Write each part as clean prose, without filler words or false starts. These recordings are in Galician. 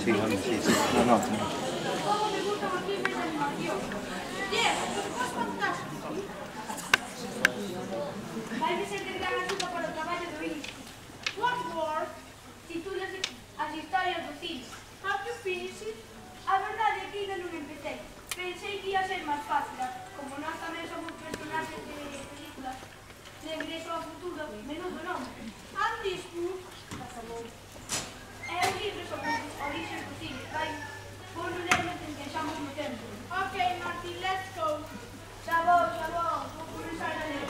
Sí, hombre, sí, sí. No, no. Como me gustan os filmes de animación. Diego, vos fantástico. Vai ser de gran axuda para o traballo do ISO. What work? Titulas as historias do cine. Have you finished it? A verdade é que ainda non empecé. Pensei que ia ser máis fácil. Como nós tamén somos personaxes de películas de Regreso ao Futuro, menudo nome. And this book? É un libro sobre os orixes do cine. Vai, vou non ler mentre encaixamos no tempo. Ok, Martín, let's go. Xa vou. Vou comenzar a ler.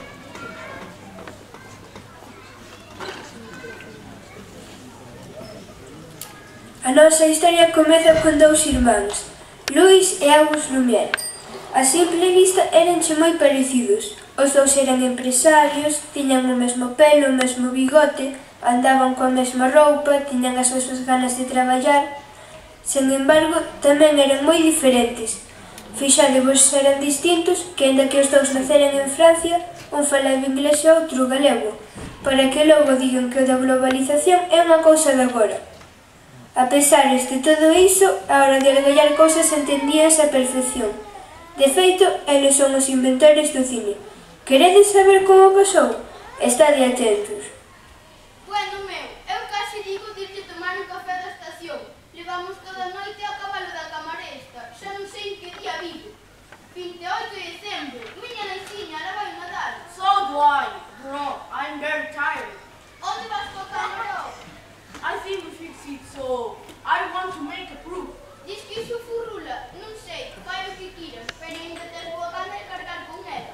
A nosa historia comeza con dous irmáns, Luis e Auguste Lumière. A simple vista éranche moi parecidos. Os dous eran empresarios, tiñan o mesmo pelo, o mesmo bigote, andaban coa mesma roupa, tiñan as mesmas ganas de traballar. Sen embargo, tamén eran moi diferentes. Fixadevos eran distintos, que aínda que os dous naceran en Francia, un falaba inglés e outro galego, para que logo digan que o da globalización é unha cousa de agora. A pesar de todo iso, a hora de argallar cousas entendíanse a perfección. De feito, eles son os inventores do cine. Queredes saber como pasou? Estade atentos. Bueno, meu, eu casi digo de irte tomar un café da estación. Levamos toda a noite a cabalo da camaresta. Xa non sei en que día vivo. 28 de decembro. Miña naiciña, ahora vai Nadal. So do I, bro. I'm very tired. Onde vas co camarón? I think we fix it, so I want to make a proof. Diz que iso furrula. Non sei, fai o que quieras, pero ainda ten boa gana de cargar con ela.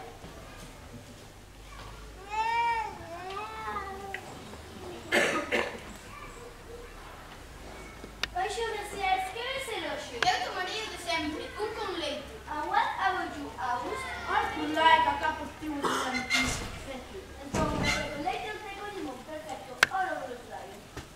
Hoxe, Mercedes, que ves el hoxe? Eu tomaría de sempre, un con leite. And what about you, August? I would like a cup of tea with some tea. Thank you. Entón, un café con leite e un té con limón. Perfecto. Ahora vos lo traigo.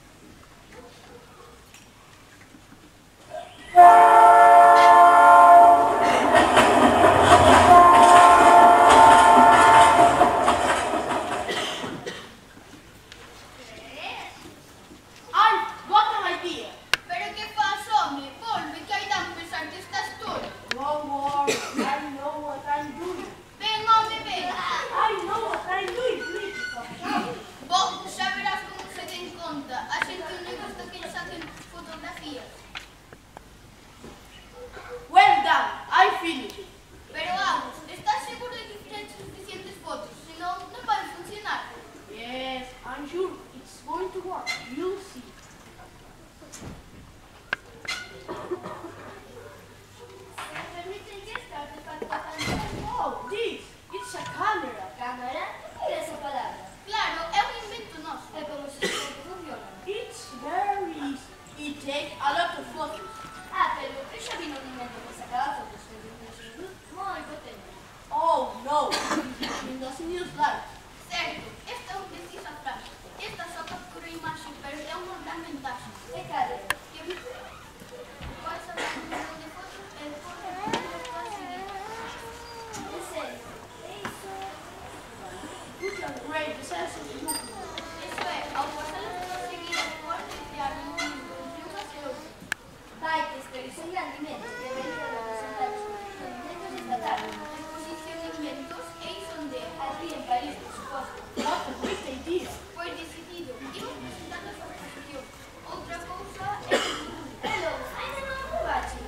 I've got an idea. Pero que faz, home? Volve, que hai dan pensar que estás todo. Don't worry, I know what I'm doing. Ven, home, ven. I know what I'm doing, please. Bo, xa verás como se den conta. A xente non lle gusta que lle saquen fotografías. Well done, I finished it. Pero, Agus, estás seguro de que fixeches suficientes fotos? Senón, non vai funcionar. Yes, I'm sure it's going to work. You'll see. Permiten que este artefacto tan Oh, this, it's a camera. cámara. Que é esa palabra? Claro, é un invento noso. É como se supón que funciona. It's very easy. It takes a lot of photos. Ah, pero eu xa vi no invento que sacaba fotos de moi potente. Oh, no, this machine doesn't use light. Certo, esta é unha precisa frase. Esta só captura a imaxe, pero é unha gran ventaxe. E cara, Que vai sacar un millón de fotos e depois vas seguir. en serio, é iso. You can create the sense of humor. Eso é, ao pasalas vas seguir a cor de crear un mundo entre unhas e outras. Vai, que experiencia grandemente. Debería representar os movimentos esta tarde. Exposición de inventos e iso onde é. Aquí en París, por suposto. What a great idea. Pois decidido, imos presentando a súa exposición. Outra cousa é... E logo, ainda non aprobache.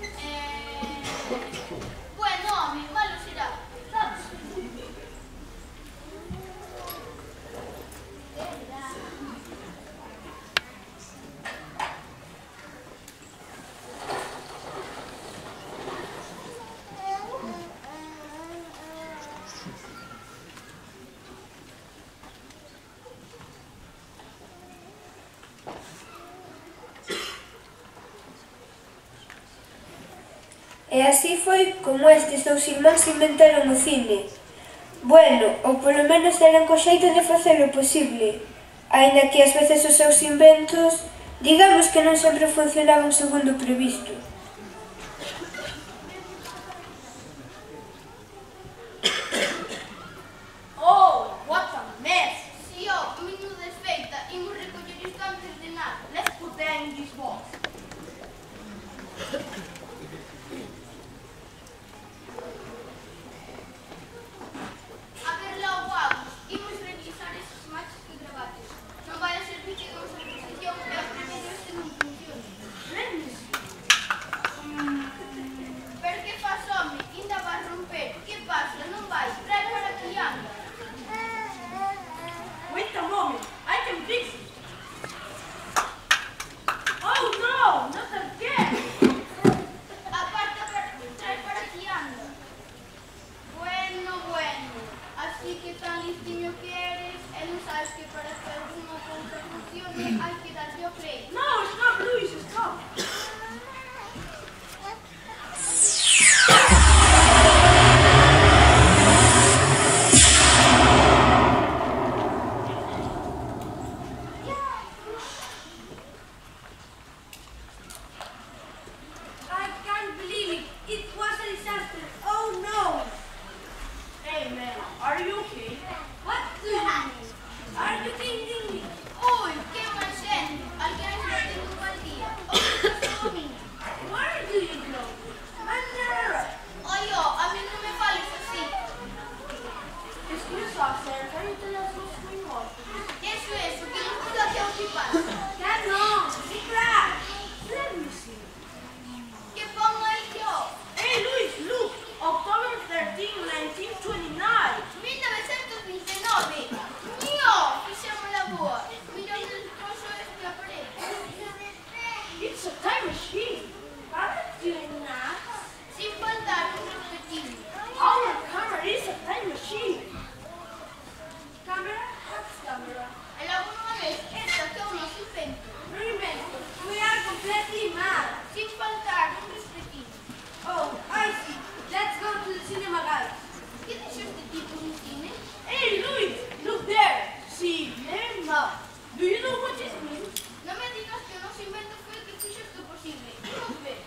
Bueno, home, malo será. Vamos. E así foi como estes dous irmáns inventaron o cine. Bueno, ou polo menos deran co xeito de facelo posible, aínda que ás veces os seus inventos, digamos que non sempre funcionaban segundo o previsto. Oh, what a mess. Si, ó, menuda desfeita, imos recoller isto antes de nada. Let's put them in this box. It's a time machine. Para de nada. Sin faltar un respectivo. Our camera is a time machine. Camera? What's camera? En alguna vez, esta que uno se inventa. No invento. We are completely mad. Sin faltar un respectivo. Oh, I see. Let's go to the cinema, guys. ¿Qué dice este tipo en el cine? Hey, Luis, look there. Cinema. Do you know what this means? No me digas que no se invento fue el que hizo esto posible. Vamos a ver.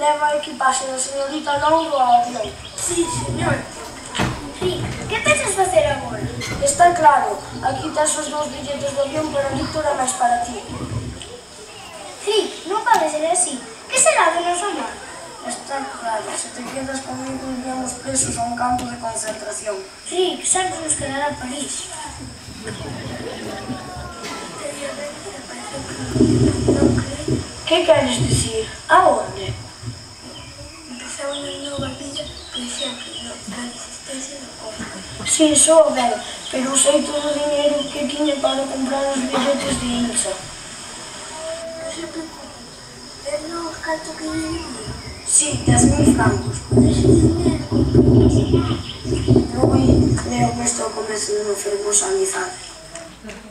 leva a equipaxe da señorita Longo ao avión. Sí, señor. Rick, que pensas facer agora? Está claro, aquí tes os 2 billetes de avión para Víctor e máis para ti. Rick, non pode ser así. Que será do noso mar? Está claro, se te quedas comigo iríamos presos a un campo de concentración. Rick, sempre nos quedará París. Que queres dicir? Aonde? Empezar unha nova vida, por exemplo, na existencia do corpo. Si, sou ben, pero usei todo o dinheiro que tiña para comprar os billetes de Ilsa. Non se preocupe, eu non canto que lle digo. Si, 10.000 francos. Con ese dinero, Rui, creo que isto é o comezo de unha fermosa amizade.